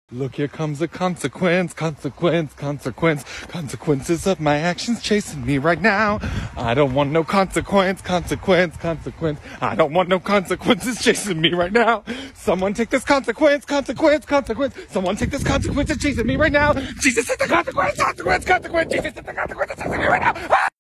Look, here comes a consequence, consequences of my actions chasing me right now. I don't want no consequence. I don't want no consequences chasing me right now. Someone take this consequence. Someone take this consequence chasing me right now. Jesus, take the consequence. Jesus, take the consequence chasing me right now.